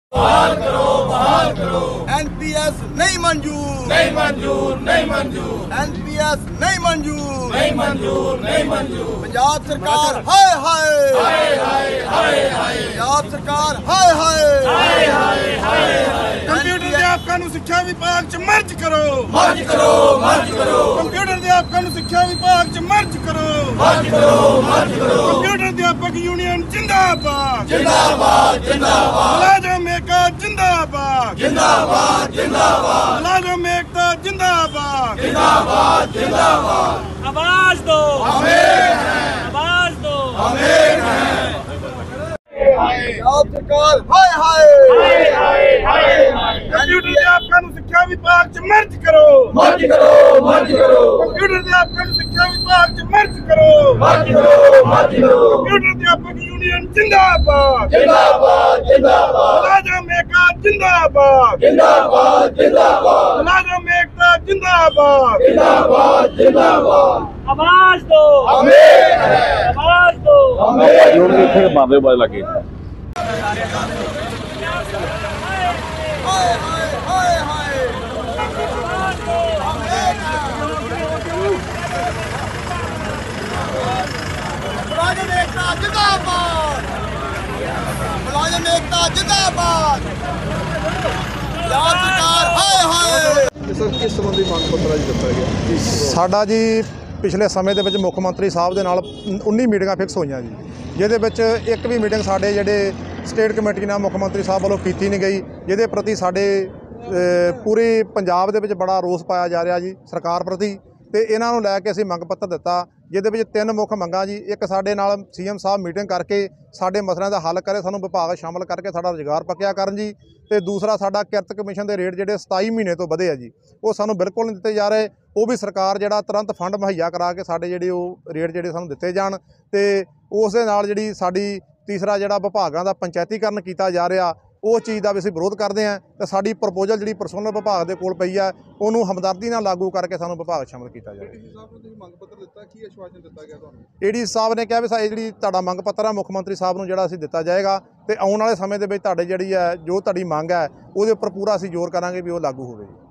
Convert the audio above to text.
बहाल करो, बहाल करो। एनपीएस नहीं मंजूर, नहीं मंजूर, नहीं मंजूर, एनपीएस नहीं मंजूर, नहीं मंजूर, नहीं मंजूर। पंजाब सरकार हाय हाय, हाय हाय हाय हाय, पंजाब सरकार हाय हाय, हाय हाय हाय हाय। कंप्यूटर अध्यापकों ਨੂੰ ਸਿੱਖਿਆ ਵਿਭਾਗ ਚ ਮਰਜ ਕਰੋ, मर्ज करो, मर्ज करो। ਕੰਪਿਊਟਰ ਅਧਿਆਪਕਾਂ ਨੂੰ ਸਿੱਖਿਆ ਵਿਭਾਗ ਚ ਮਰਜ ਕਰੋ, मर्ज करो, मर्ज करो। ਕੰਪਿਊਟਰ ਅਧਿਆਪਕ ਯੂਨੀਅਨ ਜਿੰਦਾਬਾਦ, जिंदाबाद, जिंदाबाद, ਮੁਲਾਜ਼ਮ ਏਕਤਾ ਜਿੰਦਾਬਾਦ, जिंदाबाद, जिंदाबाद, ਮੁਲਾਜ਼ਮ ਏਕਤਾ ਜਿੰਦਾਬਾਦ। जिंदाबाद, जिंदाबाद। आवाज दो, हमें है, आवाज दो। हमें है। पंजाब सरकार हाय हाय, हाय हाय हाय हाय। ਕੰਪਿਊਟਰ ਅਧਿਆਪਕਾਂ ਨੂੰ ਸਿੱਖਿਆ ਵਿਭਾਗ ਚ ਮਰਜ ਕਰੋ, मर्ज करो, मर्ज करो। ਕੰਪਿਊਟਰ ਅਧਿਆਪਕਾਂ ਨੂੰ ਸਿੱਖਿਆ ਵਿਭਾਗ ਚ ਮਰਜ ਕਰੋ, मर्ज करो, मर्ज करो। ਕੰਪਿਊਟਰ ਅਧਿਆਪਕ ਯੂਨੀਅਨ ਜਿੰਦਾਬਾਦ, जिंदाबाद, जिंदाबाद, ਮੁਲਾਜ਼ਮ ਏਕਤਾ ਜਿੰਦਾਬਾਦ, जिंदाबाद, जिंदाबाद, ਮੁਲਾਜ਼ਮ ਏਕਤਾ ਜਿੰਦਾਬਾਦ। जिंदाबाद, जिंदाबाद। आवाज दो, हमें है, आवाज दो। हमें ਜੋ ਵੀ ਇੱਥੇ ਮਾਰਦੇ ਬਾਜ ਲੱਗੇ हाय हाय हाय हाय, मुलाजिम एकता जिंदाबाद, मुलाजिम एकता जिंदाबाद, पंजाब सरकार हाय हाय। ਇਸ ਸੰਬੰਧੀ ਮੰਗ ਪੱਤਰ ਜੀ ਦਿੱਤਾ ਗਿਆ। ਸਾਡਾ ਜੀ ਪਿਛਲੇ ਸਮੇਂ ਦੇ ਵਿੱਚ ਮੁੱਖ ਮੰਤਰੀ ਸਾਹਿਬ ਦੇ ਨਾਲ 19 ਮੀਟਿੰਗਾਂ ਫਿਕਸ ਹੋਈਆਂ ਜੀ, ਜਿਹਦੇ ਵਿੱਚ ਇੱਕ ਵੀ ਮੀਟਿੰਗ ਸਾਡੇ ਜਿਹੜੇ ਸਟੇਟ ਕਮੇਟੀ ਨਾਲ ਮੁੱਖ ਮੰਤਰੀ ਸਾਹਿਬ ਵੱਲੋਂ ਕੀਤੀ ਨਹੀਂ ਗਈ, ਜਿਹਦੇ ਪ੍ਰਤੀ ਸਾਡੇ ਪੂਰੇ ਪੰਜਾਬ ਦੇ ਵਿੱਚ ਬੜਾ ਰੋਸ ਪਾਇਆ ਜਾ ਰਿਹਾ ਜੀ ਸਰਕਾਰ ਪ੍ਰਤੀ। ਤੇ ਇਹਨਾਂ ਨੂੰ ਲੈ ਕੇ ਅਸੀਂ ਮੰਗ ਪੱਤਰ ਦਿੱਤਾ, ਜਿਹਦੇ ਵਿੱਚ 3 ਮੁੱਖ ਮੰਗਾਂ ਜੀ। ਇੱਕ ਸਾਡੇ ਨਾਲ ਸੀਐਮ ਸਾਹਿਬ ਮੀਟਿੰਗ ਕਰਕੇ ਸਾਡੇ ਮਸਲਿਆਂ ਦਾ ਹੱਲ ਕਰੇ, ਸਾਨੂੰ ਵਿਭਾਗ ਸ਼ਾਮਲ ਕਰਕੇ ਸਾਡਾ ਰੁਜ਼ਗਾਰ ਪੱਕਿਆ ਕਰਨ ਜੀ। ਤੇ ਦੂਸਰਾ ਸਾਡਾ ਕਿਰਤ ਕਮਿਸ਼ਨ ਦੇ ਰੇਟ ਜਿਹੜੇ 27 ਮਹੀਨੇ ਤੋਂ ਵਧੇ ਆ ਜੀ, ਉਹ ਸਾਨੂੰ ਬਿਲਕੁਲ ਨਹੀਂ ਦਿੱਤੇ ਜਾ ਰਹੇ। ਉਹ ਵੀ ਸਰਕਾਰ ਜਿਹੜਾ ਤੁਰੰਤ ਫੰਡ ਮੁਹੱਈਆ ਕਰਾ ਕੇ ਸਾਡੇ ਜਿਹੜੇ ਉਹ ਰੇਟ ਜਿਹੜੇ ਸਾਨੂੰ ਦਿੱਤੇ ਜਾਣ। ਤੇ ਉਸ ਦੇ ਨਾਲ ਜਿਹੜੀ ਸਾਡੀ ਤੀਸਰਾ ਜਿਹੜਾ ਵਿਭਾਗਾਂ ਦਾ ਪੰਚਾਇਤੀਕਰਨ ਕੀਤਾ ਜਾ ਰਿਹਾ, ਉਸ ਚੀਜ਼ ਦਾ ਵੀ ਅਸੀਂ ਵਿਰੋਧ ਕਰਦੇ ਹਾਂ। ਤੇ ਸਾਡੀ ਪ੍ਰਪੋਜ਼ਲ ਜਿਹੜੀ ਪਰਸਨਲ ਵਿਭਾਗ ਦੇ ਕੋਲ ਪਈ ਆ, ਉਹਨੂੰ ਹਮਦਰਦੀ ਨਾਲ ਲਾਗੂ ਕਰਕੇ ਸਾਨੂੰ ਵਿਭਾਗ ਸ਼ਾਮਲ ਕੀਤਾ ਜਾਵੇ। ਮੰਗ ਪੱਤਰ ਦਿੱਤਾ, ਕੀ ਆਸ਼ਵਾਸਨ ਦਿੱਤਾ ਗਿਆ ਤੁਹਾਨੂੰ? ਏਡੀ ਸਾਹਿਬ ਨੇ ਕਿਹਾ ਵੀ ਜਿਹੜੀ ਤੁਹਾਡਾ ਮੰਗ ਪੱਤਰ ਆ ਮੁੱਖ ਮੰਤਰੀ ਸਾਹਿਬ ਨੂੰ ਜਿਹੜਾ ਅਸੀਂ ਦਿੱਤਾ ਜਾਏਗਾ, ਤੇ ਆਉਣ ਵਾਲੇ ਸਮੇਂ ਦੇ ਵਿੱਚ ਤੁਹਾਡੇ ਜਿਹੜੀ ਹੈ ਜੋ ਤੁਹਾਡੀ ਮੰਗ ਹੈ ਉਹਦੇ ਉੱਪਰ ਪੂਰਾ ਅਸੀਂ ਜ਼ੋਰ ਕਰਾਂਗੇ ਵੀ ਉਹ ਲਾਗੂ ਹੋਵੇ।